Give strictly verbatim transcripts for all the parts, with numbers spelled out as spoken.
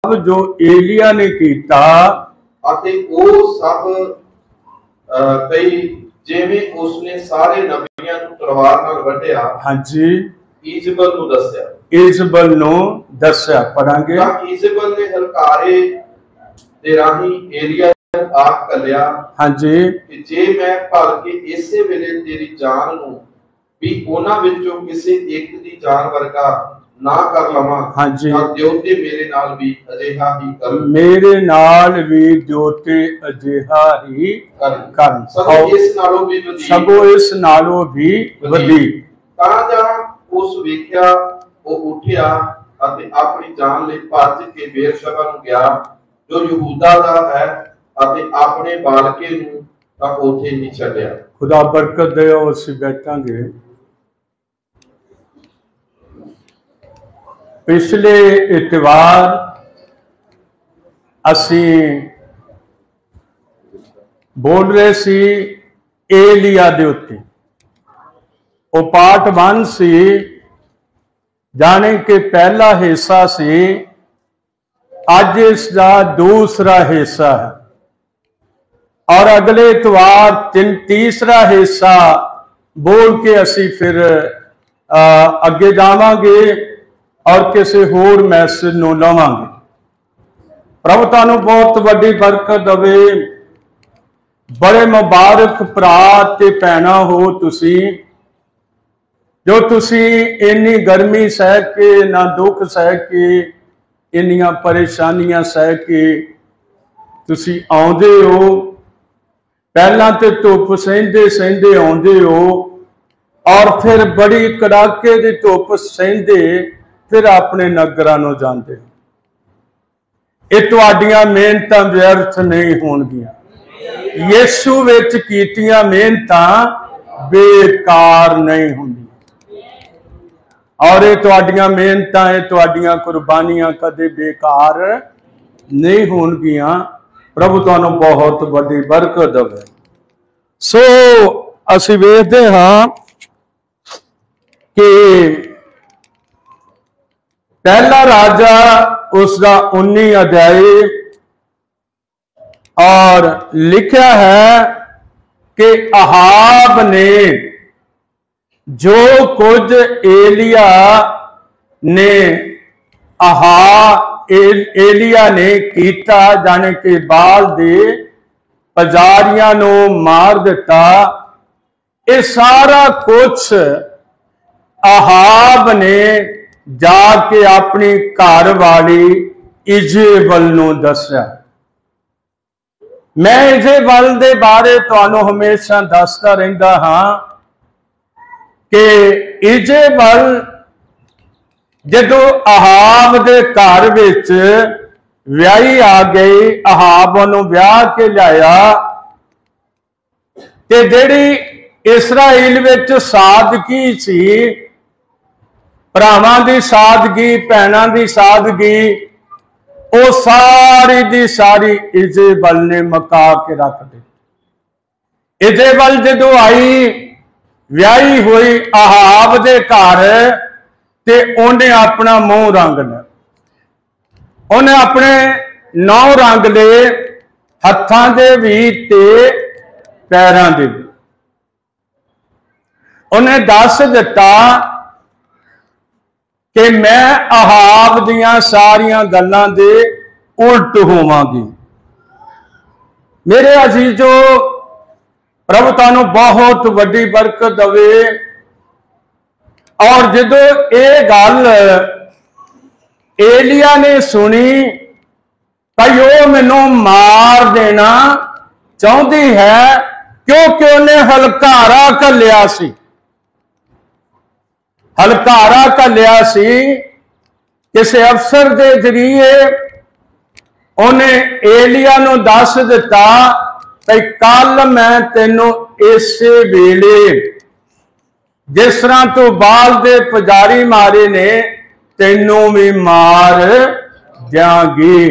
सब जो एलिया ने कीता ਅਤੇ ਉਹ ਸਭ ਕਈ ਜਿਵੇਂ ਉਸਨੇ ਸਾਰੇ ਨਬੀਆਂ ਨੂੰ ਤਲਵਾਰ ਨਾਲ ਵੱਢਿਆ। ਹਾਂਜੀ। ਈਜ਼ਬਲ ਨੂੰ ਦੱਸਿਆ। ਈਜ਼ਬਲ ਨੂੰ ਦੱਸਿਆ ਪੜਾਂਗੇ। ਤਾਂ ਈਜ਼ਬਲ ਨੇ ਹਲਕਾਰੇ ਦੇ ਰਾਹੀਂ ਏਲੀਆ ਆਖ ਕਲਿਆ। ਹਾਂਜੀ। ਕਿ ਜੇ ਮੈਂ ਭਲ ਕੇ ਇਸੇ ਵੇਲੇ ਤੇਰੀ ਜਾਨ ਨੂੰ ਵੀ ਉਹਨਾਂ ਵਿੱਚੋਂ ਕਿਸੇ ਇੱਕ ਦੀ ਜਾਨ ਵਰਗਾ ਨਾ ਕਰ ਲਵਾਂ। ਹਾਂਜੀ। ਤਾਂ ਦਿਉਤੇ ਮੇਰੇ ਨਾਲ ਵੀ ਅਜਿਹਾ ਹੀ ਕਰਨ। ਮੇਰੇ ਨਾਲ ਵੀ ਦਿਉਤੇ ਅਜਿਹਾ ਹੀ ਕਰਨ। ਸਗੋਂ ਇਸ ਨਾਲੋਂ ਵੀ ਵਧੀ। ਸਗੋਂ ਇਸ ਨਾਲੋਂ ਵੀ ਵਧੀ। ਤਾਂ ਜਾਂ ਉਸ ਵੇਖਿਆ ਉਹ ਉੱਠਿਆ ਅਤੇ ਆਪਣੀ ਜਾਨ ਲਈ ਭੱਜ ਕੇ ਬੇਰਸ਼ਬਾ ਨੂੰ ਗਿਆ ਜੋ ਯਹੂਦਾ ਦਾ ਹੈ ਅਤੇ ਆਪਣੇ ਬਾਲਕੇ ਨੂੰ ਤਾਂ ਉੱਥੇ ਹੀ ਛੱਡਿਆ। ਖੁਦਾ ਬਰਕਤ ਦਿਓ। ਅਸੀਂ ਬੈਠਾਂਗੇ। पिछले इतवार असी बोल रहे सी एलिया दे उत्ते। वो पार्ट वन सी, जाने के पहला हिस्सा सी। अज इसका दूसरा हिस्सा है और अगले इतवार तीन तीसरा हिस्सा बोल के असी फिर आ, अगे जावांगे और किसी होर मैसेज नूं लवांगे। प्रभु तुहानूं बहुत वड्डी बरकत देवे। बड़े मुबारक भरा ते भैणां हो तुसी जो तुसी इन्नी गर्मी सह के ना दुख सह के इन्नियां परेशानियां सह के तुसी आउंदे हो। पहलां ते धुप सहिंदे सहिंदे आउंदे हो और फिर बड़ी कड़ाके दी धुप सहिंदे फिर अपने नगरां नूं जांदे। ये तुहाडीआं मेहनतां व्यर्थ नहीं होणगीआं। यीशु विच कीतीआं मेहनतां बेकार नहीं होंदियां और ये तुहाडीआं मेहनतां ये तुहाडीआं कुर्बानियां कदे बेकार नहीं होणगीआं। प्रभु तुहानूं बहुत वड्डी बरकत देवे। सो असीं वेखदे हां कि पहला राजा उसका उन्नी अध्याय और लिखा है कि अहाब ने जो कुछ एलिया ने अहा एल, एलिया ने कीता जाने के बाल दे पुजारियां नूं मार दिता। ये सारा कुछ अहाब ने जाके अपनी घर वाली इजेबल नूं दस्या। मैं इजेबल दे बारे तुहानूं हमेशा दसदा रहिंदा हां कि इजेबल जदों अहाब दे घर विच व्याही आ गई, अहाब नूं ब्याह के लाया ते जिहड़ी इस्राएल विच सादगी सी, भरावां दी सादगी, भैणां दी सादगी, वो सारी दी सारी इजेबल ने मका के रख दी। इजेबल जदों आई व्याही हुई अहाब दे घर ते उन्हें अपना मुंह रंग लिया। उन्हें अपने नौ रंग ले, हत्थां दे भी ते पैरां दे भी। उन्हें दस दिता कि मैं अहाब दियां सारियां गल्लां दे उल्ट होवांगी। मेरे अजीजो, प्रभु तुहानूं बहुत वड्डी बरकत देवे। और जदों ये गल एलिया ने सुनी भाई वो मैनूं मार देना चाहती है क्योंकि उन्हें हलकारा घल्लिया सी। हलकारा घल्लिया सी किसी अफसर के जरिए। उन्हें एलिया नूं दस दिता भाई कल मैं तेनों इस वेले जिस तरह तू बाल दे पुजारी मारे ने तेनों भी मार दियांगी।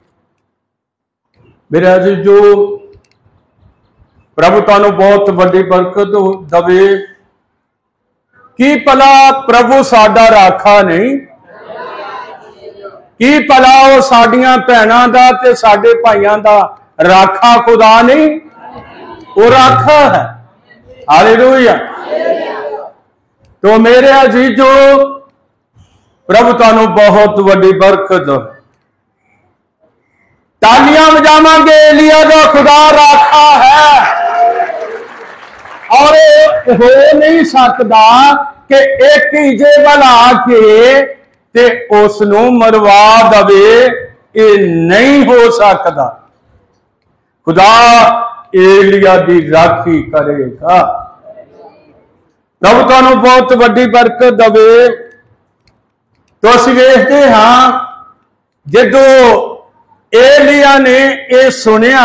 मेरे अजीजो, प्रभु तुहानूं बहुत वड्डी बरकत देवे। की भला प्रभु साडा राखा नहीं? की भला वो साडियां भैणां दा ते साडे भाइयां दा राखा खुदा नहीं, वो राखा है। हालेलुया। तो मेरे अजीजो, प्रभु तुहानू बहुत वड्डी बरकत हो। तालियां बजावांगे, एलिया दा खुदा राखा है और हो नहीं सकता कि एक इजेबल आके ते उसनू मरवा दवे, ये नहीं हो सकता। खुदा एलिया दी राखी करेगा। प्रभु तुहानू बहुत वड्डी बरकत दवे। तो असीं वेखदे हां, जदों एलिया ने यह सुनिया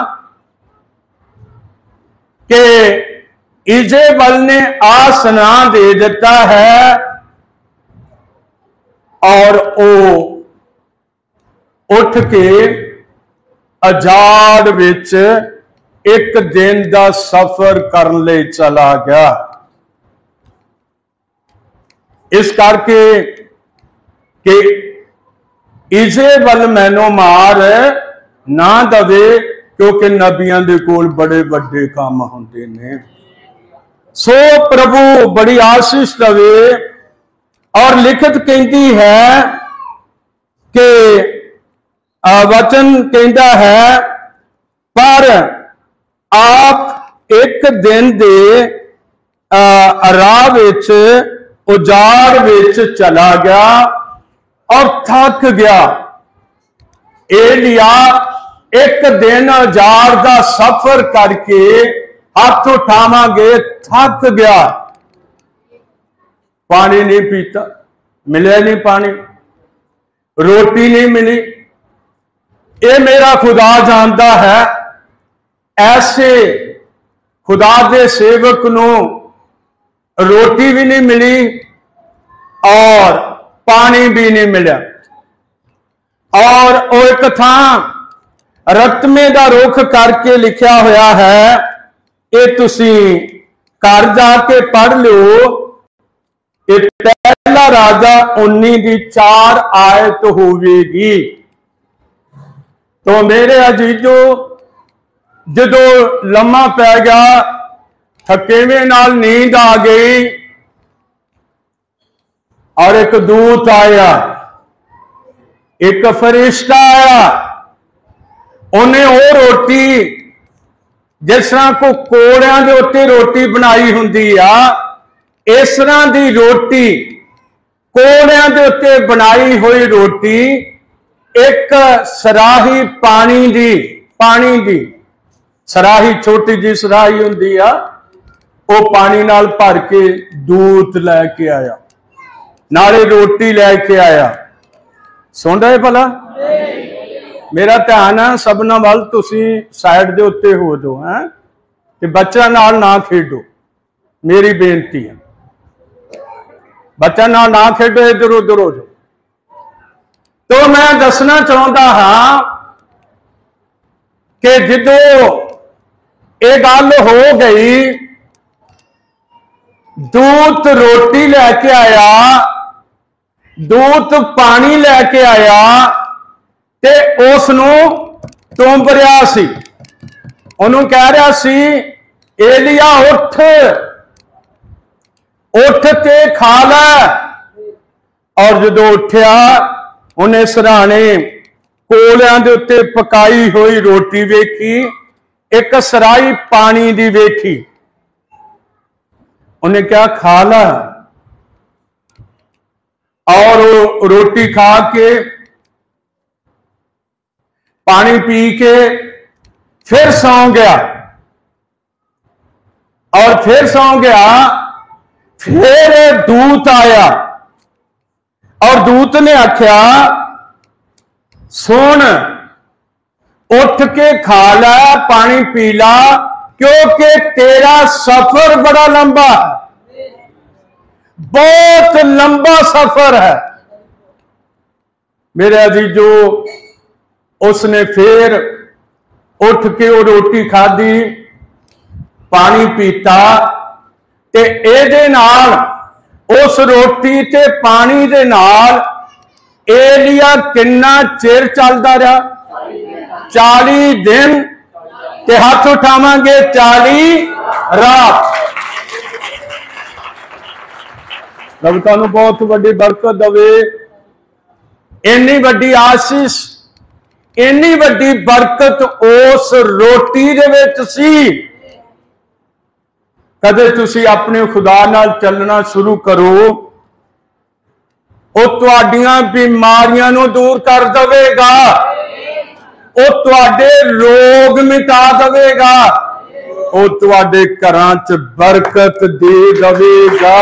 कि इजेबल ने आ सुना दे दिता है और वो उठ के अजाड़ विच एक दिन का सफर करने लई चला गया। इस करके कि इजेबल मैनू मार ना दवे, क्योंकि नबियां दे कोल बड़े बड़े काम होंदे ने। सो प्रभु बड़ी आशीष दवे। और लिखत कहती है कि वचन कहता है, पर आप एक दिन दे राह विच उजाड़ विच चला गया और थक गया। एलिया एक दिन उजाड़ का सफर करके हाथ उठावांगे, थक गया, पानी नहीं पीता, मिले नहीं पानी, रोटी नहीं मिली। ये मेरा खुदा जानता है, ऐसे खुदा दे सेवक नू रोटी भी नहीं मिली और पानी भी नहीं मिला। और वो एक थां रतमे का रुख करके लिखा हुआ है, ये तुसी घर जाके पढ़ लो। ये पहला राजा उन्नी की चार आयत होगी। तो मेरे अजीजो, जदों लम्मा पै गया, थकेवे नाल नींद आ गई और एक दूत आया, एक फरिश्ता आया। उन्हें वो रोटी जिस तरह को कोड़ियां दे उत्ते रोटी बनाई हुंदी आ, इस तरह की रोटी कोड़ियां दे उत्ते बनाई हुई रोटी, एक सराही पानी दी, पानी दी सराही, छोटी जी सराही हुंदी आ, वो पानी नाल भर के दूत लैके आया, नाले रोटी लैके आया। सुन रहे भला? मेरा ध्यान है सबना वाल, तुसी साइड दे उत्ते हो जाओ हैं, कि बच्चा नाल ना खेडो, मेरी बेनती है। बच्चा नाल ना खेडो, इधर उधर हो जाओ। तो मैं दसना चाहता हाँ कि जदों ये गल हो गई, दूत रोटी लैके आया, दूत पानी लैके आया, ते उसनू टुंब रहा सी, उन्होंने कह रहा सी, एलिया उठ उठ के खा लै। और जदों उठ्या, उन्हें सराहने कोलियां दे उत्ते पकाई हुई रोटी वेखी, एक सराई पानी दी वेखी। उन्हें क्या खा ला, और रोटी खा के पानी पी के फिर सौ गया, और फिर सौ गया। फिर दूत आया और दूत ने आख्या, सुन, उठ के खा ला, पानी पी ला, क्योंकि तेरा सफर बड़ा लंबा है, बहुत लंबा सफर है। मेरे अजीजो, उसने फिर उठ के वो रोटी खाधी, पानी पीता, ते एदे नाल, उस रोटी ते पानी दे नाल एलिया किन्ना चिर चलता रहा? चाली दिन ते हाथ उठावांगे चाली रात। रब तुहानू बहुत वड्डी बरकत दवे। इन्नी वड्डी आशीष, इन्नी वड्डी बरकत उस रोटी दे विच सी। कदे तुसी अपने खुदा नाल चलना शुरू करो, वो तुहाडियां बीमारियां नू दूर कर देवेगा, वो तुहाडे रोग मिटा देवेगा, वो तुहाडे घरां च बरकत दे देवेगा।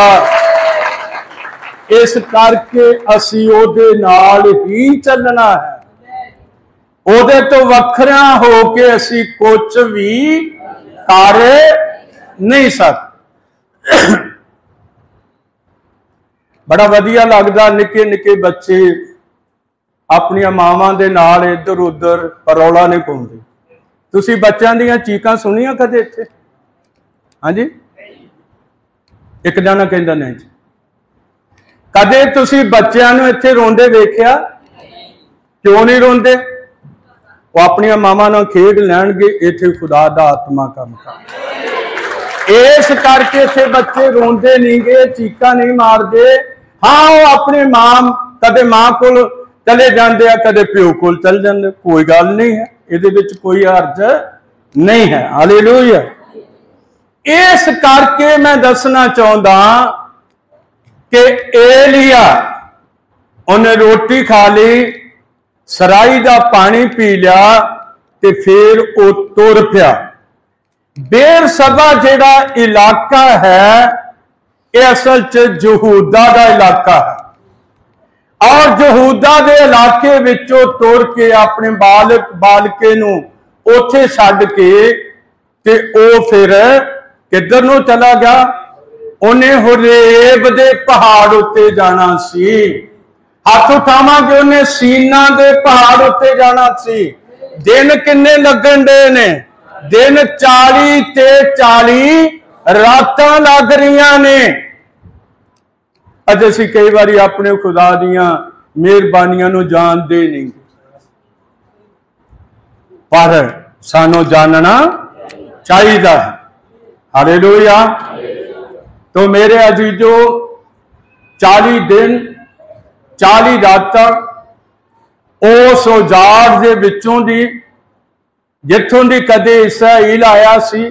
इस करके असी ओदे नाल ही चलना है। ओदे तो वखरा हो के असी कुछ भी कर नहीं सकते। बड़ा वधिया लगदा निके निके बच्चे अपनी मावां दे नाल इधर उधर परौला नहीं पाउंदे। तुसी बच्चों दीयां चीकां सुनियां कदे इत्थे? हाँ जी, एक जना कहंदा नहीं जी। कदे तुसी बच्चों नूं इत्थे रोंदे वेखिया? क्यों नहीं रोंदे? वो अपनी मावां नाल खेड लैणगे, इत्थे खुदा दा आत्मा काम कर। इस करके इत्थे बच्चे रोंदे नहीं गे, चीकां नहीं मारदे। हाँ, वो अपने मां कदे मां कोल चले जाते हैं, कदे प्यो कोल चल जाते, कोई गल नहीं है, ये कोई अर्ज नहीं है। हालेलुया। इस करके मैं दसना चाहता कि एलिया उन्हें रोटी खा ली, सराई का पानी पी लिया, ते फिर वो तुर पिया। बेरसबा जिहड़ा इलाका है ये असल च यहूदा का इलाका है, और यहूदा के इलाके विचों तुर के अपने बालक बालके नूं उत्थे छड्ड के ते ओ फिर किधर नूं चला गया? उन्हें होरेब दे पहाड़ उत्ते जाना सी। हाथ उठावांगे, उन्हें सीना दे पहाड़ उत्ते जाना सी। दिन किन्ने लगन दे ने? दिन चाली ते चाली रातां लग रही ने। अज असीं कई बारी अपने खुदा दियां मेहरबानियां नूं जानदे नहीं, पर सानू जानना चाहिदा है। हालेलुया। तो मेरे अजीजो, चाली दिन चाली रातां उस उजाड़ दे विचों दी जिथों दी कदे इसराइल आया सी,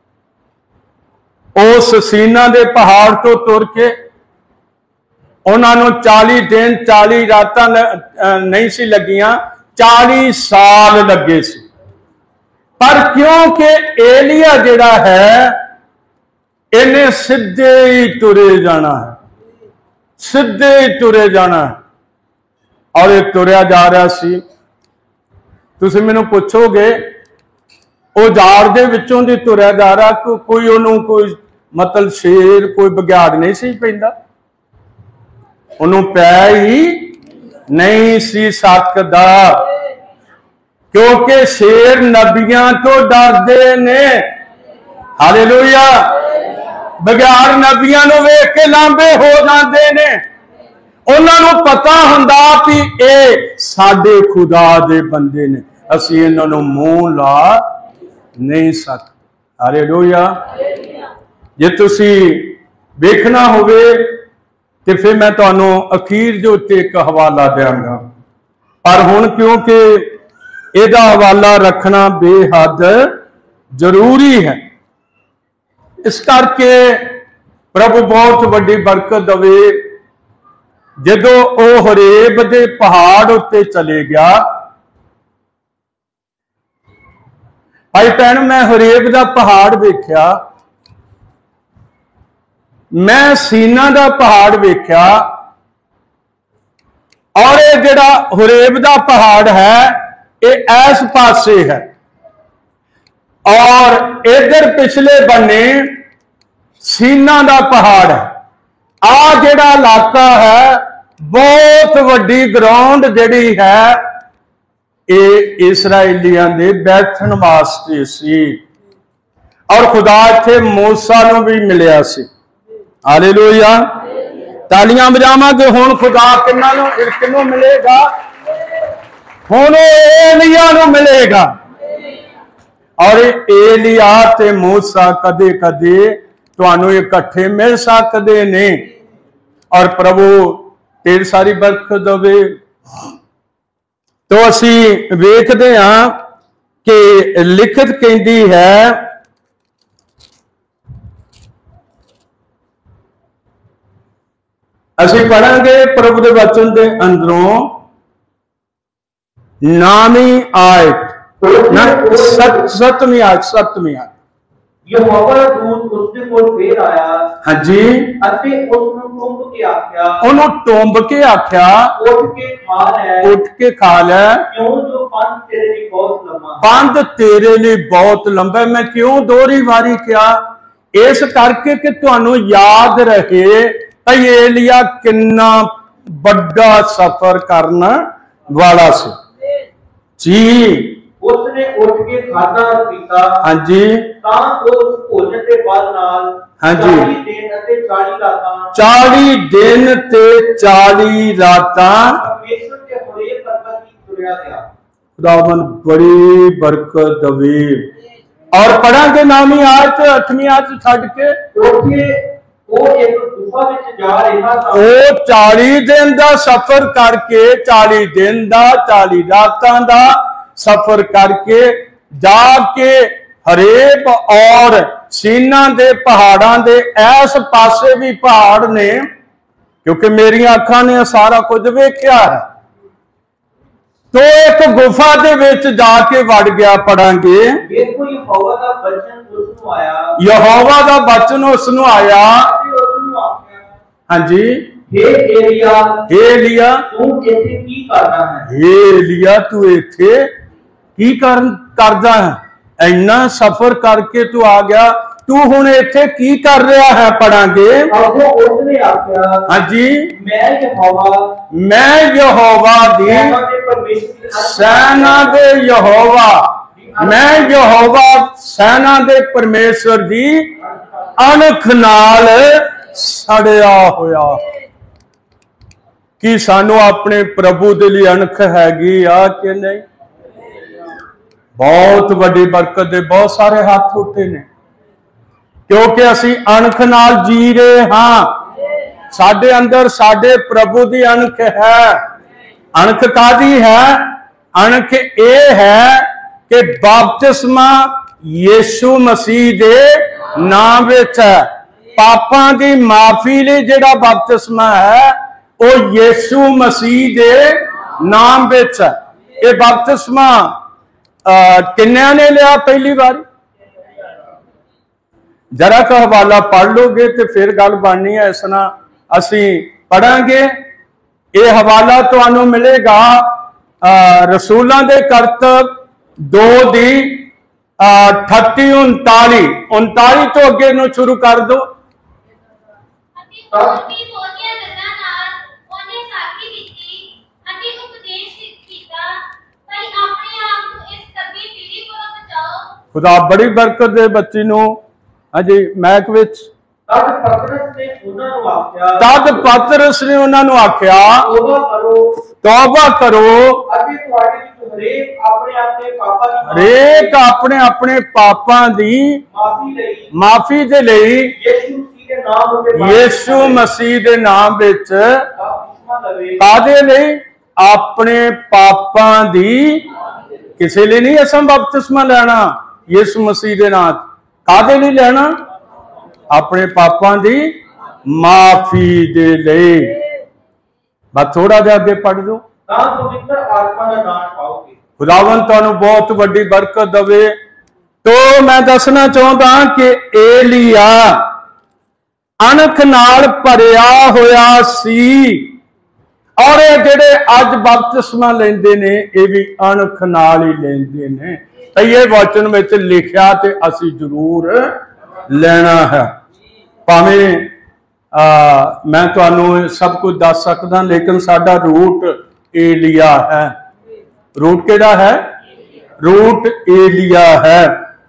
उस सीना दे पहाड़ तो तुर के उन्होंने चाली दिन चाली रातां नहीं सी लगियां, चाली साल लगे सी। पर क्योंकि एलिया जिहड़ा है इन्हें सीधे ही तुरे जाना है, सीधे ही तुरे जाना है, और ये तुरया जा रहा सी। तुसीं मैनूं पुछोगे उजाड़ दे विचों दी तुरया जा रहा, कोई उन्होंने कोई मतलब शेर कोई बघियाड़ नहीं सी पैंदा, उन्होंने पै ही नहीं सी सकदा, क्योंकि शेर नबियां तो डरदे ने। हालेलुया। बघियाड़ नबियां नूं वेख के लांबे हो जाते ने। उन्होंने पता हुंदा कि ये साडे खुदा दे बंदे ने, असीं इन्हां नूं मूंह ला नहीं सकते। हालेलुया। जे तुसी वेखना होवे तो फिर मैं तुहानू अखीर जो उत्ते एक हवाला देंगा, पर हुण क्योंकि इहदा हवाला रखना बेहद जरूरी है, इस करके प्रभु बहुत वड्डी बरकत दवे। जदों ओ होरेब दे पहाड़ उत्ते चले गया, भाई भैन, मैं होरेब दा पहाड़ वेख्या, मैं सीना दा पहाड़ वेख्या, और ये जिहड़ा होरेब दा पहाड़ है ये इस पासे है, और इधर पिछले बन्ने सीना दा पहाड़ है। आ जिहड़ा इलाका है बहुत वड्डी ग्राउंड जिहड़ी है ये इसराइलियां दे बैठण वास्ते सी, और खुदा इत्थे मूसा नूं भी मिलिया सी। हालेलुया। तालियां बजावांगे। हुण खुदा किन्ना नूं किन्नू मिलेगा? हुण एलिया नूं मिलेगा। और एलिया ते मूसा कदे कदे तुहानू इकट्ठे मिल सकते ने। और प्रभु ढेर सारी बरकत देवे। तो असी वेखदे हां कि लिखत कहती है, असी पढ़ांगे प्रभु के वचन के अंदरों नामी आयत ना सत सतवीं आयत सतवीं आयत यहोवा दूत उसके कोल फिर आया। हाँ जी। अते उसनु टुंब के आख्या, उन्हों टुंब के आख्या उठ के खा ले, उठ के खा ले, क्यों जो पंथ तेरे लिए बहुत लंबा है। पंथ तेरे लिए बहुत लंबा है। मैं क्यों दोहरी वारी क्या? इस करके कि तुहानू याद रहे भई एलिया किन्ना बड़ा सफर करना वाला सी जी। उसने उठ के खाता और पीता। हाँ जी। तां उस भोजन के बाद नाल हाँ जी चालीस दिन अते चालीस रातां चाली दिन ते चाली रातां परमेश्वर के हरेक करता की तुरया गया। खुदावन बड़ी बरकत दवे। और पढ़ांगे नामी आयत अठवीं आयत छड़ के उठे वो एक गुफा विच जा रहा था। वो चाली दिन दा सफर करके चाली दिन दा चाली रातां दा सफर करके जाके हरेब और सीना दे पहाड़ां दे ऐस पासे भी पहाड़ ने, क्योंकि मेरी अखां ने सारा कुछ वेख्या है। तो एक गुफा दे विच जाके वड़ गया। पढ़ांगे देखो यहोवा दा वचन उसनु आया। यहोवा दा वचन उसनु आया। ते उसनु आख्या, हाँ जी। हे एलिया, हे एलिया तू इत्थे की करदा है? हे एलिया तू इत्थे की कर करदा है? इन्ना सफर करके तू आ गया, तू हुण इत्थे की कर रहा है? पढ़ांगे। अगो उसने आख्या, हाँ जी। मैं यहोवा मैं यहोवा दी सेना दे परमेश्वर सेना दे यहोवा मैं यहोवा सेना दे परमेश्वर दी अणख नाल सड़िया होया। कि सानू अपने प्रभु दे लिए अणख हैगी आ कि नहीं? बहुत बड़ी बरकत दे बहुत सारे हाथ उठे ने, क्योंकि असी अणख नाल जी रहे हां। साडे अंदर साडे प्रभु दी अणख है। अणख कादी है? अणख ये है कि बपतिस्मा यीशु मसीह दे नाम विच है। पापां दी माफी लई जिहड़ा बपतिस्मा है वो यीशु मसीह दे नाम विच है। ये बपतिस्मा किन्नियां ने लिया पहली बार? जरा का हवाला पढ़ लोगे तो फिर गल बननी है। इस ना असी पढ़ांगे। ये हवाला तुहानू मिलेगा रसूलों के करतब दो दी अठत्ती उनताली उनताली तो अगे नू शुरू कर दो। खुदा बड़ी बरकत दे बच्ची नू। हाँ जी। मैक विच तद पतरस ने उन्हां नू आख्या तद पतरस ने उन्हां नू आख्या तौबा करो तौबा करो अते तुहाडे विच हरेक अपने अपने पापां दी हरेक अपने अपने पापां दी माफी लई माफी दे लई यीशु मसीह दे नाम उते यीशु मसीह दे नाम विच बपतिस्मा लवे। कादे लई? अपने पापां दी। किसी लिए नहीं असां बपतिस्मा लेना। यीशु मसीह दे नाम कादे लई लेना? अपने पापां दी माफी दे लई। बस थोड़ा जिहा अगे पढ़ दो। तां पवित्र आत्मा दा दान पाओगे। खुदावन तुहानू बहुत बड़ी बरकत दवे। तो मैं दसना चाहता कि एलिया अणख नाल भरिया होया सी। और ये जेडे अज बपतिस्मा लेंदे ने ये भी अणख नाल ही लेंदे ने। ये वचन में लिखिया ते असी जरूर लेना है। भावें मैं तुहानू सब कुछ दस सकदा, लेकिन साडा रूट एलिया है। रूट केड़ा है? रूट एलिया है।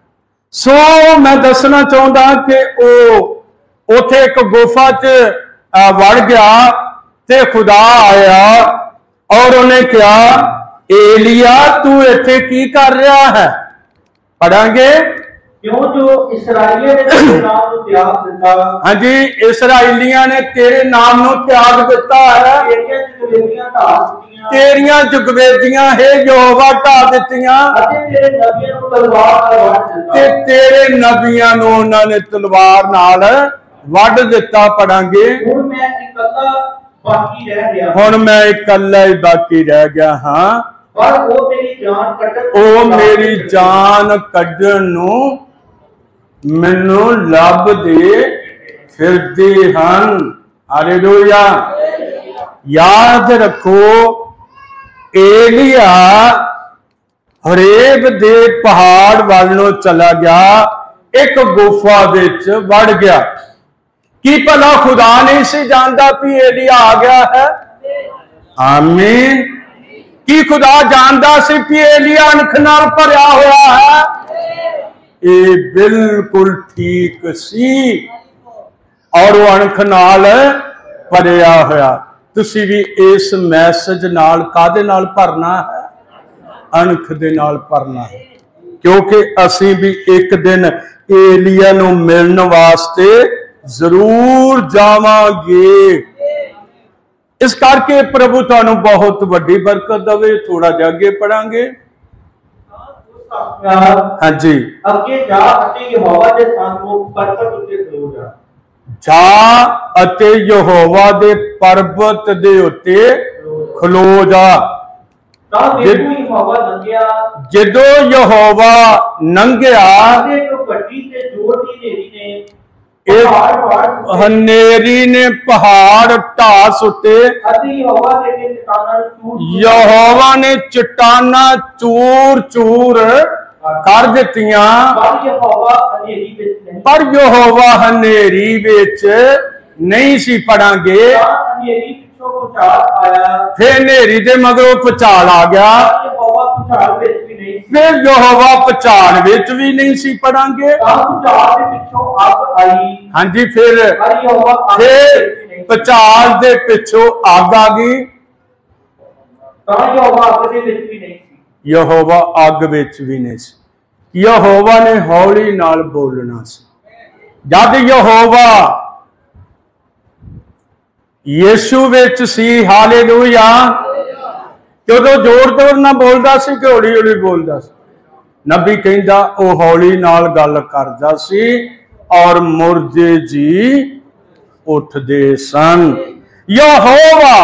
सो मैं दसना चाहता कि ओ उथे एक गुफा च अ, बढ़ गया ते खुदा आया और उन्हें क्या, एलिया तू इत्थे की कर रहा है। पढ़ांगे, क्यों जो इसराइलियों ने तेरे नाम को त्याग दिता, हाँ जी, इसराइलियां ने तेरे नाम को त्याग दिता है, तेरियां जगवेदियां ढा दित्तियां, तेरियां जुगवेदियां है यहोवा ढा दित्तियां, अते तेरे नबियां को तलवार नाल वढ दिता। ते तेरे नबियां नूं उन्होंने तलवार नाल वढ दिता। पढ़ांगे, हुण मैं इकल्ला बाकी रह गया, हुण मैं इकल्ला ही बाकी रह गया हाँ, पर वो मेरी जान कटण ओ मेरी जान कड्ढण नूं मैनू लभदे फिरदे हन। हालेलुया। याद रखो, एलिया हरेब दे पहाड़ वाल नूं चला गया, एक गुफा विच वड़ गया। की भला खुदा नहीं सी जानदा भी एलिया आ गया है? आमीन। की खुदा जानदा सी भी एलिया अनख नाल भरिया होया है? ये बिल्कुल ठीक सी, और वो अणख नाल भरिया होया। तुसी भी इस मैसेज नाल कादे नाल भरना है? अणख दे नाल भरना है, क्योंकि असी भी एक दिन एलिया नूं मिलण वास्ते जरूर जावांगे। इस करके प्रभु तुहानू बहुत वड्डी बरकत देवे। थोड़ा जा अगे पढ़ांगे। हाँ जी, अगे जा अते यहोवा दे सन्मुख पर्वत उत्ते खलो जा, जा अते यहोवा दे पर्वत दे उत्ते खलो जा। तां वेखो यहोवा लंघिया, जदों यहोवा लंघिया, अते एक वड्डी ते जोर दी नेरी ने एक पहाड़ पहाड़ हनेरी ने पहाड़ ढा सुटे, अते यहोवा दे के चट्टानां चूर यहोवा ने चट्टाना चूर चूर कर दित्तियां, पर यहोवा हनेरी विच नहीं, पर यहोवा हनेरी विच नहीं सी। पढ़ांगे, तां हनेरी पिछों भूचाल आया, फिर नेरी दे मगरों भूचाल आ गया, पर यहोवा भूचाल विच भी नहीं, फिर यहोवा भूचाल विच भी नहीं सी। पढ़ांगे, तां भूचाल दे पिछों अग आई, हाँ जी, फिर पर यहोवा अग फिर विच भी नहीं, भूचाल दे पिछों अग आ गई, तां यहोवा अग दे विच भी नहीं सी। यहोवा अग विच भी नहीं सी। यहोवा ने हौली नाल बोलना सी। जद यहोवा यीशु विच सी, हालेलुया, क्योंकि जोर जोर ना बोलदा सी कि हौली हौली बोलदा सी। नबी कहंदा ओ हौली नाल गल करदा सी और मुर्दे जी उठदे सन। यहोवा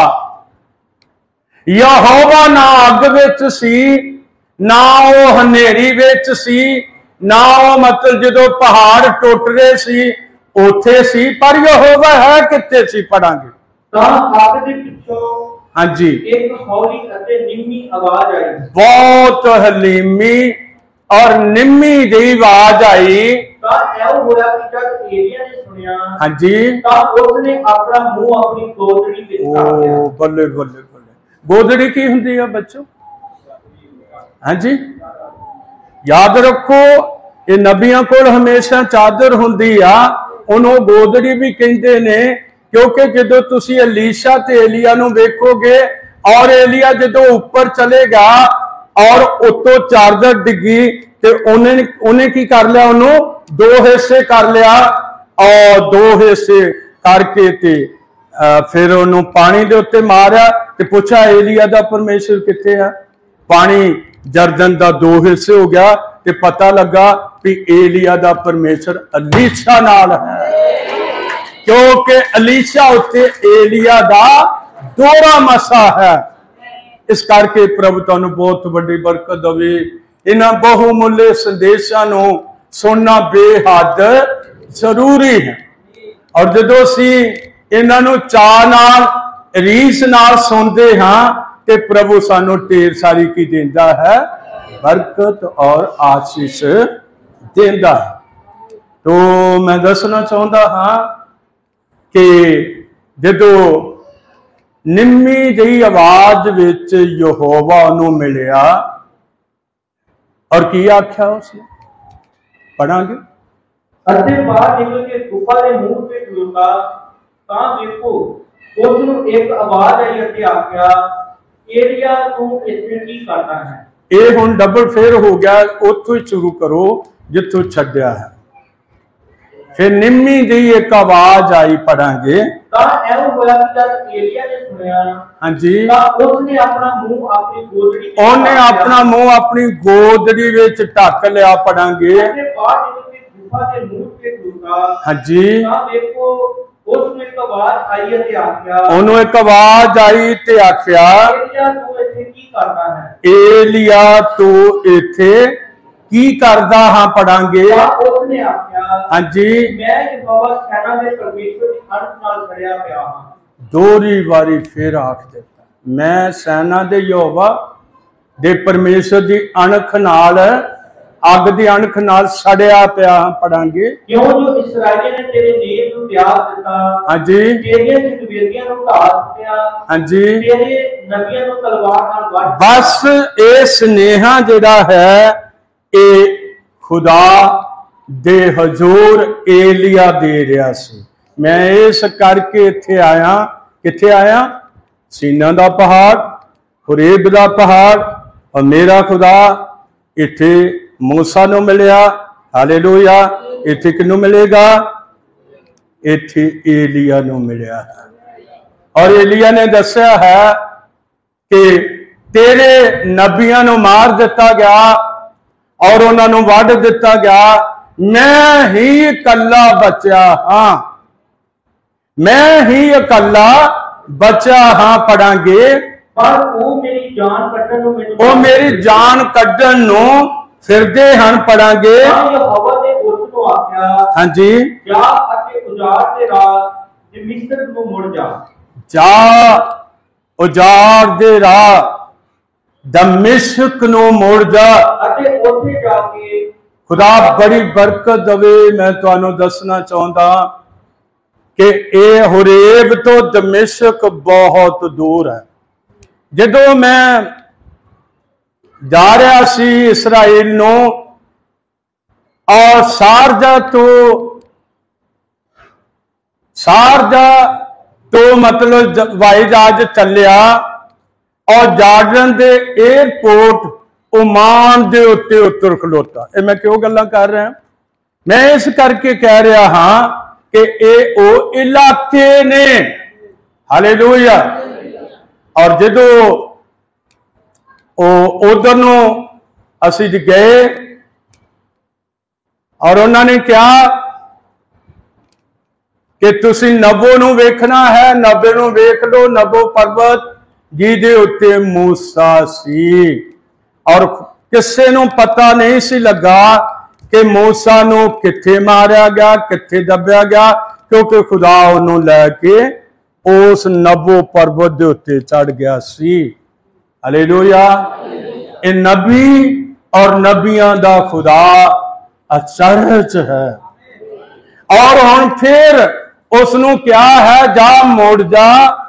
यहोवा ना अग विच सी, ना वो हनेरी विच सी, ना वो मतलब जो पहाड़ टुट रहे सी उथे सी, पर यहोवा है कित्थे सी। पढ़ांगे, तां अग दे पिछों हाँ जी, एक हौली अते निम्मी आवाज आई, बहुत हलीमी और निम्मी दी आवाज आई। तां ऐहो होया कि जद एलिया ने सुनिया, हाँ जी, तां उसने अपना मुंह अपनी गोदड़ी विच ओ कर लिया। बल्ले बल्ले बल्ले। गोदड़ी की हुंदी है बच्चों? हाँ जी, याद रखो, ये नबियां कोल हमेशा चादर हुंदी आ, उन्हों गोदड़ी भी कहते ने, क्योंकि जदों तुसी एलीशा ते एलिया नूं वेखोगे, और एलिया जदों ऊपर चलेगा और उत्तों चादर डिगी, ते उन्हें उन्हें की कर लिया, उन्हों दो हिस्से कर लिया, और दो हिस्से करके ते फिर उन्होंने पानी दे उत्ते मारिया ते पूछा एलिया दा परमेश्वर कित्थे है? पानी जरदन दा दो हिस्से हो गया, ते पता लगा कि एलिया दा परमेश्वर अलीशा नाल है, क्योंकि अलीशा उत्ते एलिया दा दोहरा मसा है। इस करके प्रभु तुहानू बहुत बड़ी बरकत देवे। इन्हां बहुमुल्ले संदेशां नू सुनना बेहद जरूरी है, और जदों असी इन्हां नू चाह नाल रीस नाल सुनते हाँ, ते प्रभु सानू ढेर सारी की देंदा है, बरकत और आशीष देंदा है। तो मैं दसना चाहता हाँ कि जदों निम्मी जी आवाज विच यहोवा नू मिलिया, और की आख्या उसने? पढ़ांगे, अते बाहर निकल के गुफा के मुंह पे खलोता, ਤਾਂ ਵੇਖੋ ਉਸ ਨੂੰ ਇੱਕ ਆਵਾਜ਼ ਆਈ ਅਤੇ ਆਖਿਆ, ਏਲੀਆ ਤੂੰ ਇੱਥੇ ਕੀ ਕਰਦਾ ਹੈ। ਇਹ ਹੁਣ ਡਬਲ ਫੇਰ ਹੋ ਗਿਆ, ਉੱਥੋਂ ਹੀ ਸ਼ੁਰੂ ਕਰੋ ਜਿੱਥੋਂ ਛੱਡਿਆ ਹੈ। ਫਿਰ ਨਿੰਮੀ ਦੀ ਇੱਕ ਆਵਾਜ਼ ਆਈ, ਪੜਾਂਗੇ। ਤਾਂ ਇਹ ਹੋਇਆ ਕਿ ਜਦ ਏਲੀਆ ਨੇ ਸੁਣਿਆ, ਹਾਂਜੀ, ਤਾਂ ਉਸਨੇ ਆਪਣਾ ਮੂੰਹ ਆਪਣੀ ਗੋਦੜੀ ਵਿੱਚ ਉਹਨੇ ਢੱਕ ਲਿਆ ਆਪਣਾ ਮੂੰਹ ਆਪਣੀ ਗੋਦੜੀ ਵਿੱਚ ਢੱਕ ਲਿਆ। ਪੜਾਂਗੇ। ਅਤੇ ਬਾਹਰ ਨਿਕਲ ਕੇ ਗੁਫਾ ਦੇ ਮੂੰਹ ਤੇ ਖਲੋਤਾ। ਹਾਂਜੀ, ਤਾਂ ਵੇਖੋ ਉਸ ਨੂੰ ਇੱਕ ਆਵਾਜ਼ ਆਈ ਅਤੇ ਆਖਿਆ, ਉਹਨੂੰ ਇੱਕ ਆਵਾਜ਼ ਆਈ ਤੇ ਆਖਿਆ, ਏਲੀਆ ਤੂੰ ਇੱਥੇ ਕੀ ਕਰਦਾ ਹੈ। ਏਲੀਆ ਤੂੰ ਇੱਥੇ ਕੀ ਕਰਦਾ ਹਾਂ। ਪੜਾਂਗੇ। ਤਾਂ ਉਸਨੇ ਆਖਿਆ, ਹਾਂਜੀ, ਮੈਂ ਯਹੋਵਾ ਸੈਨਾ ਦੇ ਪਰਮੇਸ਼ਵਰ ਦੀ ਅਣਖ ਨਾਲ ਖੜਿਆ ਪਿਆ ਹਾਂ। ਦੋਹਰੀ ਵਾਰੀ ਫਿਰ ਆਖ ਦਿੱਤਾ, ਮੈਂ ਸੈਨਾ ਦੇ ਯਹੋਵਾ ਦੇ ਪਰਮੇਸ਼ਰ ਦੀ ਅਣਖ ਨਾਲ, ਅੱਗ ਦੀ ਅਣਖ ਨਾਲ ਸੜਿਆ ਪਿਆ ਹਾਂ। ਪੜਾਂਗੇ। ਕਿਉਂ ਜੋ ਇਸਰਾਏਲ ਨੇ ਤੇਰੇ ਨੀਤ ਨੂੰ ਤਿਆਗ ਦਿੱਤਾ, ਹਾਂਜੀ, ਤੇਰੀਆਂ ਜਨਵੇਦੀਆਂ ਨੂੰ ਢਾਹ ਦਿੱਤਿਆ, ਹਾਂਜੀ, ਤੇਰੇ ਨਬੀਆਂ ਨੂੰ ਤਲਵਾਰ ਨਾਲ ਵੱਢ ਦਿੱਤਾ। ਬਸ ਇਹ ਸੁਨੇਹਾ ਜਿਹੜਾ ਹੈ ਇਹ ਖੁਦਾ ਦੇ ਹਜ਼ੂਰ ਏਲੀਆ ਦੇ ਰਿਹਾ ਸੀ। ਮੈਂ ਇਸ ਕਰਕੇ ਇੱਥੇ ਆਇਆ। ਕਿੱਥੇ ਆਇਆ? ਸੀਨਾ ਦਾ ਪਹਾੜ, ਹੁਰੇਬ ਦਾ ਪਹਾੜ। ਔਰ ਮੇਰਾ ਖੁਦਾ ਇੱਥੇ मूसा ਨੂੰ ਮਿਲਿਆ। ਹਾਲੇਲੂਇਆ। ਇੱਥੇ ਕਿਹਨੂੰ ਮਿਲੇਗਾ? ਇੱਥੇ ਏਲੀਆ ਨੂੰ ਮਿਲਿਆ ਹੈ। ਔਰ ਏਲੀਆ ਨੇ ਦੱਸਿਆ ਹੈ ਕਿ ਤੇਰੇ ਨਬੀਆਂ ਨੂੰ ਮਾਰ ਦਿੱਤਾ ਗਿਆ ਔਰ ਉਹਨਾਂ ਨੂੰ ਵੱਢ ਦਿੱਤਾ ਗਿਆ, ਮੈਂ ਹੀ ਇਕੱਲਾ ਬਚਿਆ ਹਾਂ। ਮੈਂ ਹੀ ਇਕੱਲਾ ਬਚਿਆ ਹਾਂ। ਪੜਾਂਗੇ। ਪਰ ਉਹ ਮੇਰੀ ਜਾਨ ਕੱਢਣ ਨੂੰ ਮੈਨੂੰ ਉਹ ਮੇਰੀ ਜਾਨ ਕੱਢਣ ਨੂੰ ਫਿਰਦੇ ਹਨ। ਪੜਾਂਗੇ। ਤਾਂ ਯਹੋਵਾ ਨੇ ਉਸ ਨੂੰ ਆਖਿਆ, ਹਾਂਜੀ, ਜਾ ਅਤੇ ਉਜਾੜ ਦੇ ਰਾਹ ਦਮਿਸ਼ਕ ਨੂੰ ਮੁੜ ਜਾ। ਜਾ ਉਜਾੜ ਦੇ ਰਾਹ ਦਮਿਸ਼ਕ ਨੂੰ ਮੁੜ ਜਾ। ਅਤੇ ਉੱਥੇ ਜਾ ਕੇ ਖੁਦਾ ਬੜੀ ਬਰਕਤ ਦੇਵੇ। ਮੈਂ ਤੁਹਾਨੂੰ ਦੱਸਣਾ ਚਾਹੁੰਦਾ ਕਿ ਇਹ ਹੁਰੇਬ ਤੋਂ ਦਮਿਸ਼ਕ ਬਹੁਤ ਦੂਰ ਹੈ। ਜਦੋਂ ਮੈਂ ਜਾ ਰਿਹਾ ਸੀ ਇਸਰਾਈਲ ਨੂੰ ਔਰ ਸਾਰਜਾ ਤੋਂ ਸਾਰਜਾ ਤੋਂ ਮਤਲਬ ਹਵਾਈ ਜਹਾਜ਼ ਚੱਲਿਆ ਔਰ ਜਾਰਡਨ ਦੇ 에ਅਰਪੋਰਟ ओमान ਦੇ ਉੱਤੇ ਉਤਰ ਖਲੋਤਾ। ਇਹ ਮੈਂ ਕਿਉਂ ਗੱਲਾਂ ਕਰ ਰਿਹਾ? ਮੈਂ ਇਸ ਕਰਕੇ ਕਹਿ ਰਿਹਾ ਹਾਂ ਕਿ ਇਹ ਉਹ ਇਲਾਕੇ ਨੇ। ਹਾਲੇਲੂਇਆ। ਔਰ ਜਦੋਂ ਉਹ ਉਧਰ ਨੂੰ ਅਸੀਂ ਗਏ ਔਰ ਉਹਨਾਂ ਨੇ ਕਿਹਾ ਕਿ ਤੁਸੀਂ ਨਬੋ ਨੂੰ ਵੇਖਣਾ ਹੈ। ਨਬੋ ਨੂੰ ਵੇਖ ਲਓ। ਨਬੋ ਪਰਬਤ ਜਿਹਦੇ ਉੱਤੇ मूसा ਸੀ ਔਰ ਕਿਸੇ ਨੂੰ ਪਤਾ ਨਹੀਂ ਸੀ ਲੱਗਾ ਕਿ मूसा ਨੂੰ ਕਿੱਥੇ ਮਾਰਿਆ ਗਿਆ, ਕਿੱਥੇ ਦੱਬਿਆ ਗਿਆ, ਕਿਉਂਕਿ ਖੁਦਾ ਉਹਨੂੰ ਲੈ ਕੇ ਉਸ ਨਬੋ ਪਰਬਤ ਦੇ ਉੱਤੇ ਚੜ ਗਿਆ ਸੀ। ਹਾਲੇਲੂਇਆ। ਇਹ ਨਬੀ ਔਰ ਨਬੀਆਂ ਦਾ ਖੁਦਾ ਅਚਰਜ ਹੈ। ਔਰ ਹੁਣ ਫਿਰ ਉਸ ਨੂੰ ਕਿਹਾ ਹੈ, ਜਾ ਮੁੜ ਜਾ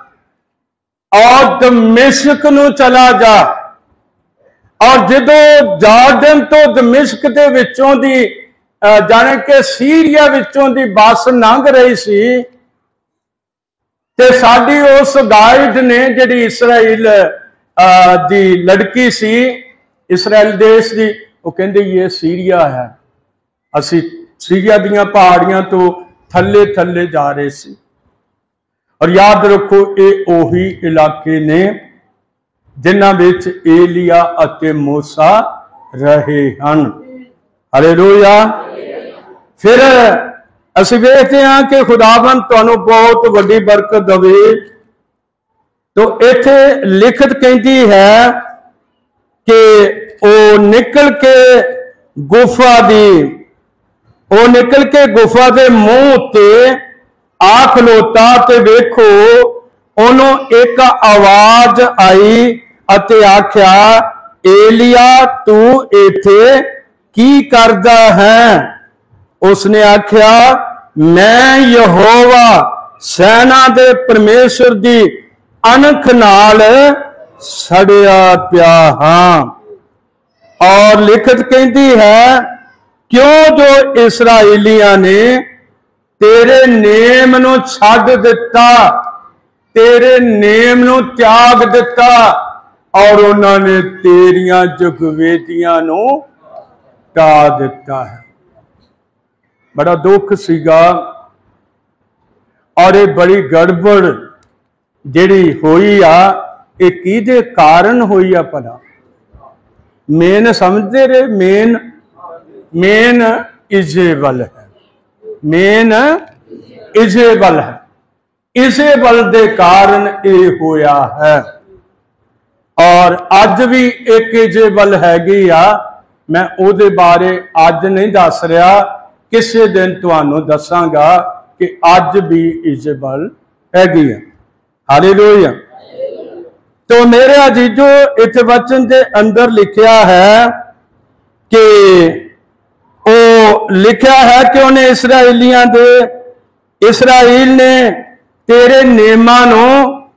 ਔਰ ਦਮਿਸ਼ਕ ਨੂੰ ਚਲਾ ਜਾ। ਔਰ ਜਦੋਂ ਜਾਰਡਨ ਤੋਂ ਦਮਿਸ਼ਕ ਦੇ ਵਿੱਚੋਂ ਦੀ ਜਾਣੇ ਕਿ ਸੀਰੀਆ ਵਿੱਚੋਂ ਦੀ ਬੱਸ ਲੰਘ ਰਹੀ ਸੀ ਤੇ ਸਾਡੀ ਉਸ ਗਾਈਡ ਨੇ ਜਿਹੜੀ ਇਸਰਾਈਲ ਦੀ ਲੜਕੀ ਸੀ, ਇਸਰਾइल देश ਦੀ, ਉਹ ਕਹਿੰਦੇ ਇਹ ਸੀਰੀਆ ਹੈ। ਅਸੀਂ सीरिया ਦੀਆਂ ਪਹਾੜੀਆਂ ਤੋਂ ਥੱਲੇ ਥੱਲੇ ਜਾ ਰਹੇ ਸੀ। ਔਰ ਯਾਦ ਰੱਖੋ ਇਹ ਉਹੀ ਇਲਾਕੇ ਨੇ ਜਿਨ੍ਹਾਂ ਵਿੱਚ ਏਲੀਆ ਅਤੇ मूसा ਰਹੇ ਹਨ। ਹਾਲੇਲੂਇਆ। ਫਿਰ ਅਸੀਂ ਵੇਖਦੇ ਹਾਂ ਕਿ ਖੁਦਾਵੰਦ ਤੁਹਾਨੂੰ ਬਹੁਤ ਵੱਡੀ ਬਰਕਤ ਦੇਵੇ। तो इथे लिखत कहती है कि वो निकल के गुफा दी वो निकल के गुफा के मुंह ते आ खलोता ते वेखो ओनू एक आवाज आई अते आख्या एलिया तू इथे की करदा है। उसने आख्या मैं यहोवा सेना दे परमेश्वर दी अनख नाल सड़िया पिया हां। और लिखत कहती है क्यों जो इस्राएलियां ने तेरे नेम नूं छड्ड दिता, तेरे नेम नूं त्याग दिता और उन्होंने तेरियां जगवेदियां नूं टा दिता है। बड़ा दुख सीगा और ये बड़ी गड़बड़ जिहड़ी होई आ, ये किहदे कारण होई आ भला? मेन समझते रहे, मेन मेन इजेबल है, मेन इजेबल है। इजेबल दे कारण ये होया है। और अज भी एक इजेबल हैगी आ, मैं उहदे बारे अज नहीं दस रहा, किसी दिन तुहानू दसांगा कि अज भी इजेबल हैगी है। हालेलुया। तो मेरे अजीजो, इस वचन के अंदर लिखा है कि वो लिखा है कि उन्हें इसराइलियां दे इसराइल ने तेरे नियमां नूं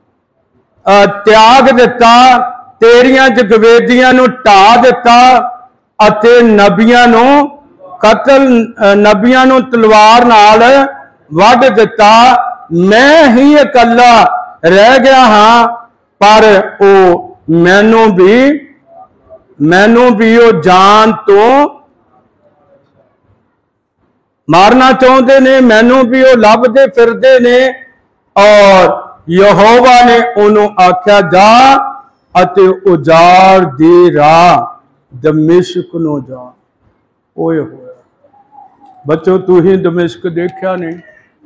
त्याग दिता, तेरियां जगवेदियां नूं ढा दिता अते नबियां नूं कतल नबियां नूं तलवार नाल वढ दिता। मैं ही इकल्ला रह गया हाँ, पर ओ मैनू भी मैनू भी ओ जान तो मारना चाहते ने, मैनू भी वो लभदे फिरदे ने। और यहोवा ने उन्होंने आख्या, जा अते उजाड़ दी राह दमिश्क नूं जा। ओए होए बच्चों, तू ही दमिश्क देखा नहीं?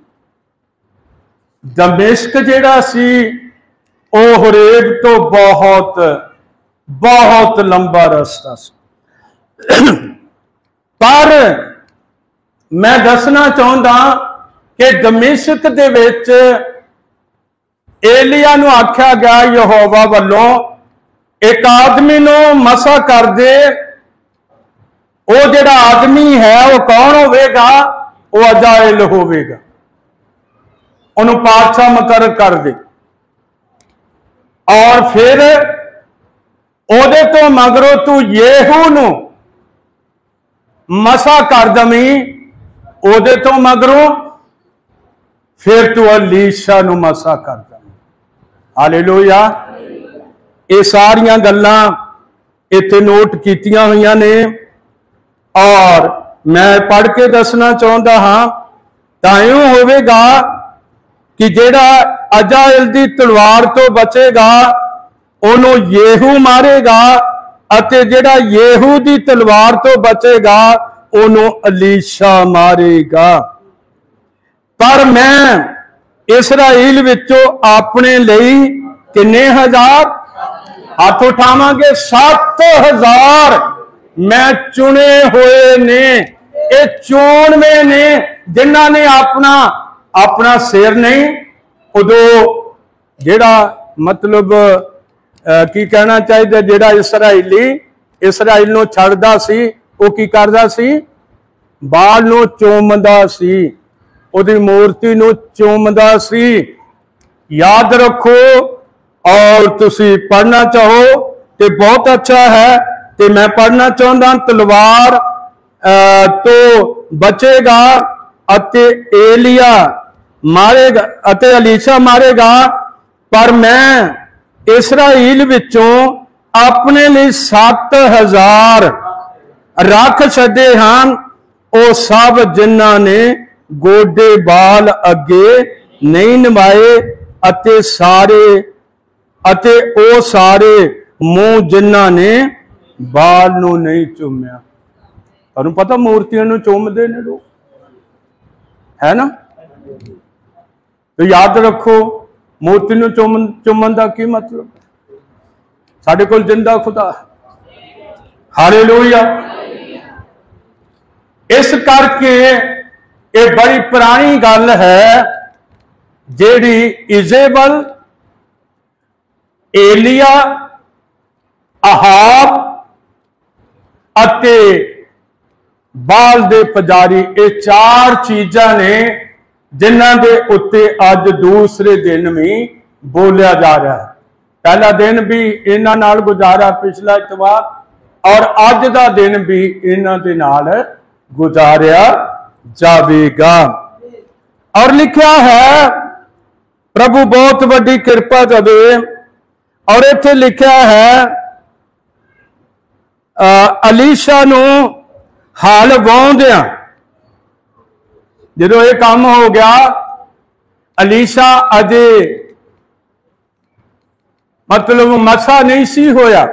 दमिश्क जिहड़ा सी ओ होरेब तो बहुत बहुत लंबा रास्ता सी। पर मैं दसना चाहता कि दमिश्क दे विच एलिया नूं आख्या गया यहोवा वल्लों, एक आदमी नूं मसा कर दे। वो जिहड़ा आदमी है वो कौन होवेगा? वो अजाइल होवेगा। उन्होंने पातशाह मुकर्रर कर दे और फिर ओदे तो मगरों तू येहू नूं मसा कर दमी, ओदे तो मगरों फिर तू अलीशा नूं मसा कर दमी। हालेलुया। ये सारियां गल्लां इत्थे नोट कीतियां हुईयां ने और मैं पढ़ के दसना चाहता हाँ। तां इउं होवेगा कि जेड़ा अजाइल दी तलवार तो बचेगा ओनू येहू मारेगा, अते जेड़ा येहू दी तलवार तो बचेगा ओनू अलीशा मारेगा। पर मैं इसराइल विचों अपने लिए किन्ने हजार? हाथ उठावांगे, सत्त हजार मैं चुने हुए ने। ये चोणवे ने जिन्हां ने अपना अपना सिर नहीं, उदों जेड़ा मतलब आ, की कहना चाहिए, जेड़ा इसराइली इसराइल नूं छड्डदा सी वो की करदा सी? बाल नूं चूमदा सी, उहदी मूर्ति नूं चूमदा सी। याद रखो, और तुसी पढ़ना चाहो तो बहुत अच्छा है। तो मैं पढ़ना चाहता, तलवार तो बचेगा अते एलिया मारेगा अते अलीशा मारेगा, पर मैं इसराइल विचों अपने लिए सत्त हजार रख छड्डे हैं, वो सब जिन्हां ने गोडे बाल अगे नहीं नवाए अते सारे अते ओ सारे मुंह जिन्हां ने बाल नूं नहीं चूमिया। तुहानूं पता मूर्तियां नूं चूमदे ने लोग, है ना? तो याद रखो, मूर्ति नूं चूमन चूमन का की मतलब? साडे कोल जिंदा खुदा। हालेलुया। इस करके ये बड़ी पुरानी गल है, जेड़ी इजेबल, एलिया, अहाब अते बाल दे पुजारी, ये चार चीज़ां ने जिन्हां दे उत्ते अज दूसरे दिन भी बोलिया जा रहा है। पहला दिन भी इन्हां नाल गुजारा पिछला इतवार, और अज दा दिन भी इन्हां दे नाल गुजारिया जावेगा। और लिखा है, प्रभु बहुत बड़ी कृपा करे, और इत्थे लिखा है अलीशा नू हाल वाउंदियां जदों ये काम हो गया, अलीशा अजे मतलब मसा नहीं सी होया।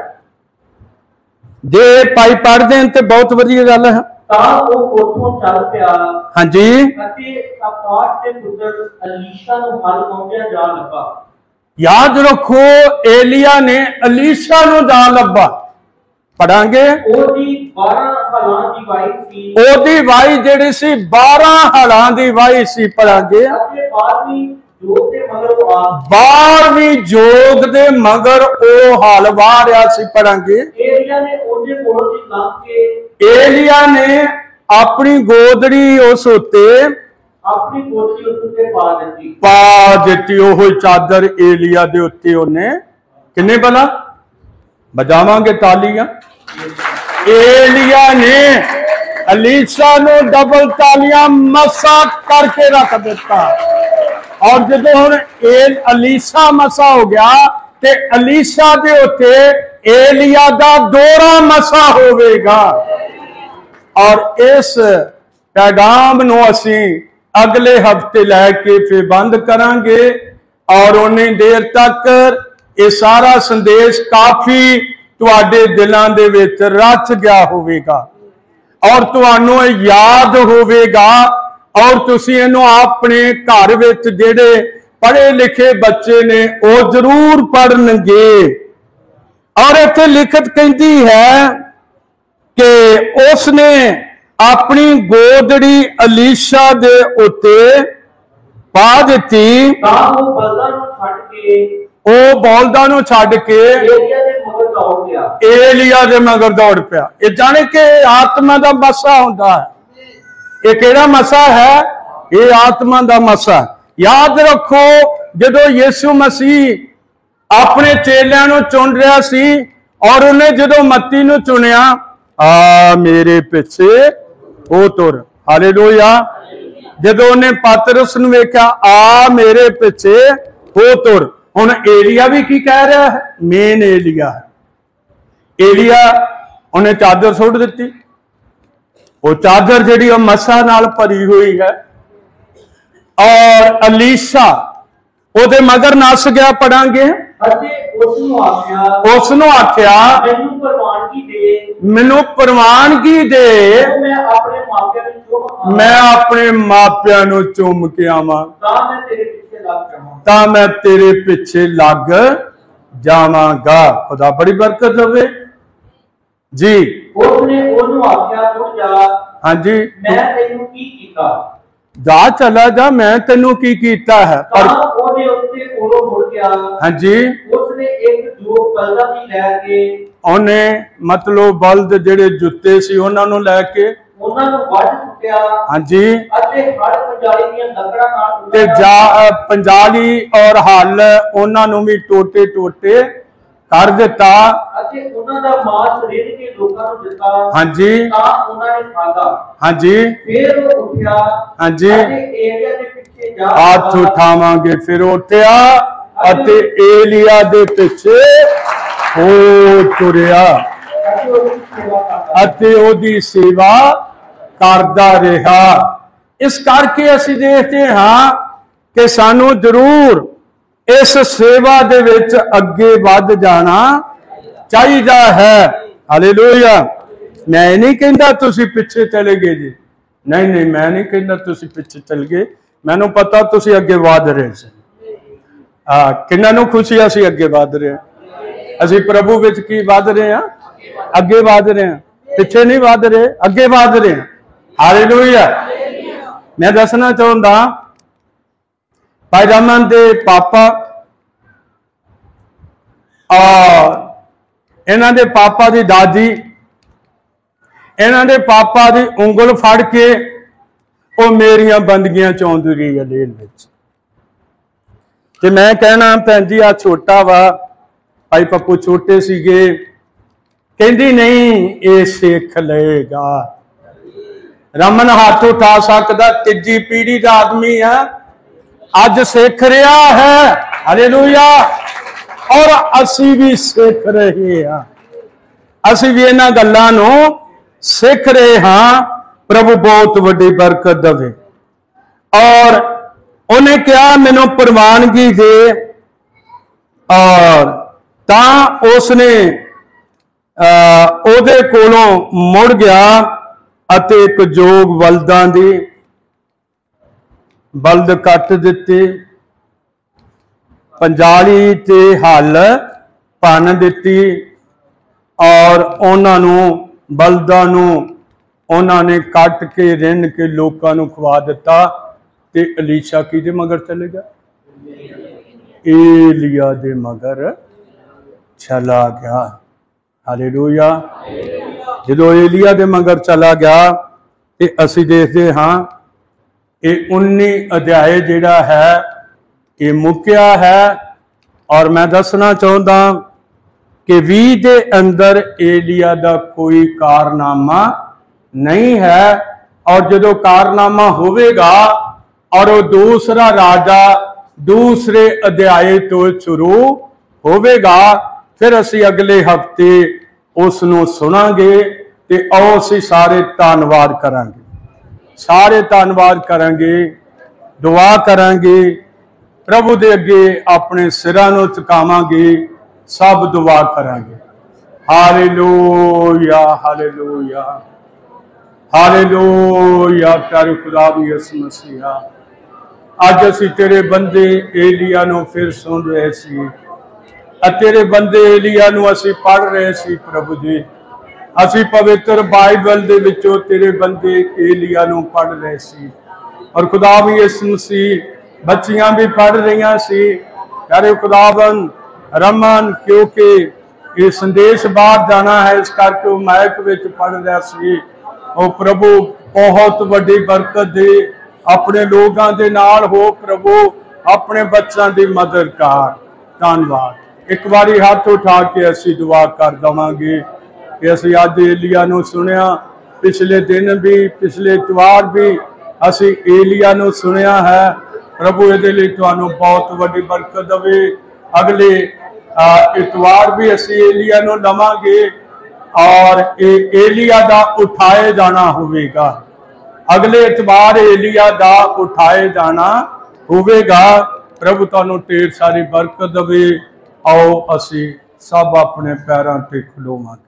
जे पाई पढ़ दें तो बहुत वधिया गल है। ਤਾਂ ਉਹ ਉੱਥੋਂ ਚੱਲ ਪਿਆ। हाँ जी। ਅਤੇ ਅਪਾਟ ਦੇ ਪੁੱਤਰ ਅਲੀਸ਼ਾ ਨੂੰ ਹਲ ਪਾਉਂਦਿਆਂ ਜਾ ਲੱਭਾ। याद रखो, एलिया ने अलीशा नु जा लब्बा। पढ़ांगे, ਉਹਦੀ बारह ਹਲਾਂ ਦੀ ਵਾਈ ਸੀ। ओदी वाई जेड़ी सी बारह हलां दी वाई सी। पढ़ांगे, ਅਤੇ ਬਾਰਵੀਂ ਜੋਗ ਦੇ ਮਗਰ ਉਹ ਆ बारहवीं जोग दे मगर ओ हल वाह रहा सी। पढ़ांगे, ਏਲੀਆ ਨੇ ਉਹਦੇ ਕੋਲੋਂ ਦੀ ਲੰਘ ਕੇ एलिया ने अपनी गोदड़ी उस उत्ते ਆਪਣੀ ਗੋਦੀ ਉਸ ਉੱਤੇ ਪਾ ਦਿੱਤੀ। पा दिती। ओह चादर एलिया दे उत्ते ओने किन्ने भला बजावांगे तालियां। एलिया ने अलीशा नु डबल तालियां मसा करके रख दिता। और जदों हुण एल अलीशा मसा हो गया ते अलीशा दे उत्ते एलिया दा दोहरा मसा होवेगा। और इस पैगाम नु असीं अगले हफ्ते लैके फिर बंद करांगे। और उन्नी देर तक ये सारा संदेश काफी तुहाडे दिलां दे विच रच गया होवेगा और तुहानू याद होवेगा। और तुसीं इहनूं अपने घर विच जिहड़े पढ़े लिखे बच्चे ने वो जरूर पढ़नगे। और इत्थे लिखत कहती है कि उसने अपनी गोदड़ी अलीशा दे उत्ते पा दिती। ਤਾਂ ਉਹ ਬਲਦਾਂ ਨੂੰ ਛੱਡ ਕੇ ਉਹ ਬੌਲਦਾਂ ਨੂੰ ਛੱਡ ਕੇ ਏਲੀਆ ਦੇ ਮਗਰ ਦੌੜ ਗਿਆ। ਏਲੀਆ ਦੇ ਮਗਰ ਦੌੜ ਪਿਆ। ਇਹ ਜਾਣੇ ਕਿ ਆਤਮਾ ਦਾ ਮਸਾ ਹੁੰਦਾ ਹੈ। ਇਹ ਕਿਹੜਾ ਮਸਾ ਹੈ? ਇਹ ਆਤਮਾ ਦਾ ਮਸਾ। याद रखो, जदों यीशु मसीह अपने चेलियां नूं चुन रहा सी और उन्हें जदों मत्ती नूं चुनिया, आ मेरे पिछे हो तुर। हालेलुया। जदों उन्हें पतरस नूं वेख्या, आ मेरे पिछे हो तुर। हुण एलिया भी की कह रहा है? मेन एलिया है। एलिया उन्हें चादर सुट दिती। वो चादर जिहड़ी मसा नाल भरी हुई है। और अलीशा ओदे मगर नस गया। पढ़ांगे, ਅਤੇ ਉਸ ਨੂੰ ਆਖਿਆ उसनू आख्या, ਮੈਨੂੰ ਪ੍ਰਵਾਨਗੀ ਦੇ मैनू प्रवानगी दे, ਮੈਂ ਆਪਣੇ ਮਾਪਿਆਂ ਨੂੰ ਚੁੱਮ ਆਵਾਂ मैं अपने मापिया नू चुम के आवां ਤਾਂ ਮੈਂ ਤੇਰੇ ਪਿੱਛੇ ਲੱਗ ਜਾਵਾਂ। तां मैं तेरे पिछे लग जावांगा। खुदा बड़ी बरकत देवे जी। ਉਸਨੇ ਉਹਨੂੰ ਆਖਿਆ, ਉੱਠ ਜਾ, हाँ जी, ਮੈਂ ਤੈਨੂੰ ਕੀ ਕੀਤਾ। जा चला जा, मैं तेनू की कीता है। ਤਾਂ पर ਉਹਦੇ ਉੱਤੇ ਕੋਲੋਂ ਮੁੜ ਗਿਆ। हाँ जी, ਉਸਨੇ ਇੱਕ ਜੋਗ ਬਲਦਾਂ ਦੀ ਲੈ ਕੇ उन्हें मतलब बल्द जेड़े जुत्ते सी उन्हां नू लैके ਉਹਨਾਂ ਨੂੰ ਵੱਢ ਸੁੱਟਿਆ हाँ जी, ਅਤੇ ਹੜ ਪੰਜਾਲੀ ਦੀਆਂ ਲੱਕੜਾਂ ਨਾਲ ते ਉਹਨਾਂ जा पंजाली और हल उन्हां नू भी टोटे टोटे कर दिता। ਅਤੇ ਉਹਨਾਂ ਦਾ ਮਾंस ਰੇੜ ਕੇ ਲੋਕਾਂ ਨੂੰ ਦਿੱਤਾ। हाँ जी, ਤਾਂ ਉਹਨਾਂ ਨੇ ਖਾਧਾ। हाँ जी, ਫਿਰ ਉਹ ਉੱਠਿਆ हाँ जी, ਅਤੇ ਏਲੀਆ ਦੇ ਪਿੱਛੇ ਜਾ हाथ उठावांगे। फिर उठिया अते एलिया दे पिछे हो तुरिया ਅਤੇ ਉਹਦੀ ਸੇਵਾ ਕਰਦਾ। अते ओदी सेवा करदा रहा। इस करके असीं देखते हाँ कि सानू जरूर इस सेवा दे विच अगे वध जाना चाहिदा है। हालेलुया। मैं नहीं कहंदा तुसीं पिछे चले गए जी, नहीं नहीं, मैं नहीं कहंदा तुसीं पिछे चल गए। मैनूं पता तुसीं अगे वध रहे सी। आ किन्हां नूं खुशी असीं अगे वध रहे हां। असीं प्रभु विच की वध रहे हां? अगे वध रहे हां, पिछे नहीं वध रहे, अगे वध रहे हां। हालेलुया। मैं दसना चाहुंदा, भाई रमन दे पापा और इन्हां दे पापा दी दादी इन्हां दे पापा दी उंगल फड़ के वो मेरियां बंदगियां चाउंदी रही है जेल विच। ते मैं कहना भैन जी आ छोटा वा, भाई पप्पू छोटे सीगे, कहंदी नहीं ये सिख लेगा। रमन हाथ उठा सकता, तीजी पीढ़ी का आदमी है, अज सिख रहा है। हालेलुया। और असी भी सिख रहे हैं, असी भी इन्हां गल्लां नूं सिख रहे हाँ। प्रभु बहुत वड्डी बरकत देवे। और उन्हें कहा मैनू प्रवानगी दे, और तां उसने ओदे कोलों मुड़ गया अते एक जोग बलदां दी बलद कट दिते, पंजाली ते हल भन दिती, और उन्हां नूं बलदां नूं उन्होंने कट के रिन के लोगों को खवा दिता। ते अलीशा किहदे मगर चले गया? एलिया दे मगर चला गया। हालेलुया। जो एलिया दे मगर चला गया ते असी देखते हाँ ये उन्नी अध्याय जिहड़ा है ये मुक्या है। और मैं दसना चाहता कि भी दे अंदर एलिया दा कोई कारनामा नहीं है। और जो कारनामा होवेगा और वो दूसरा राजा दूसरे अध्याय तो शुरू होवेगा, फिर असी अगले हफ्ते उसनों सुनांगे ते आओ असी सारे धन्नवाद करांगे, सारे धन्नवाद करांगे, दुआ करांगे, प्रभु दे अगे अपने सिरां नूं झुकावांगे, सब दुआ करांगे। Hallelujah, hallelujah, hallelujah. प्यारे खुदा भी यसु मसीहा, अज असी तेरे बंदे एलिया नूं फिर सुन रहे सी, तेरे बंदे एलिया नूं असी पढ़ रहे सी। प्रभु जी असी पवित्र बाइबल दे विचों तेरे बंदे एलिया नूं पढ़ रहे सी, और खुदा भी यसु मसीह बच्चियां भी पढ़ रही सी। प्यारे खुदावन रमन, क्योंकि ये संदेश बाहर जाना है इस करके माइक विच पढ़ रहा सी। ओ प्रभु बहुत वड्डी बरकत दे, अपने लोगों के नाल हो प्रभु, अपने बच्चों की मदद कर। धन्यवाद। एक बारी हाथ उठा के असी दुआ कर देवांगे कि असी अज एलिया नूं सुनिया, पिछले दिन भी पिछले इतवार भी असी एलिया नूं सुनिया है। प्रभु इहदे लई तुहानूं बहुत वड्डी बरकत देवे। अगले इतवार भी असी एलिया नूं लवांगे और एलिया दा उठाए जाना होवेगा। अगले इतवार एलिया दा उठाए जाना होवेगा। प्रभु तुहानूं ढेर सारी बरकत देवे। आओ असी सब अपने पैरों ते खलोवांगे।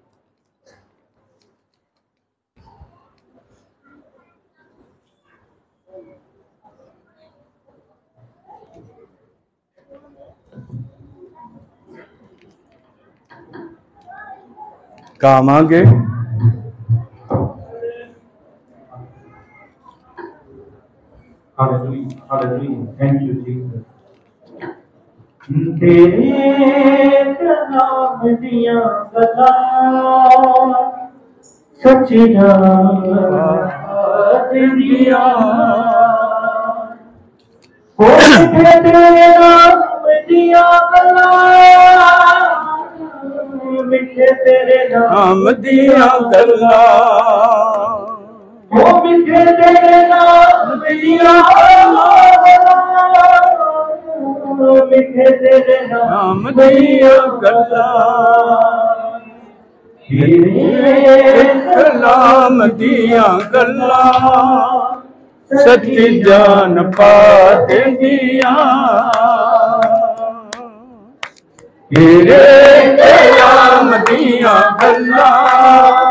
गावांगे। Hallelujah, hallelujah. Thank you, Jesus. तेरे नाम दिया गल्लां सच्ची रात दिया, कोठे तेरे नाम दिया गल्लां, मिठे तेरे नाम दिया गल्लां, ओ मिठे तेरे नाम दिया मिठे तेरे नाम दिया गल्लां, नाम दिया गल्लां सच्ची जान पा दिया, तेरे नाम दिया गल्लां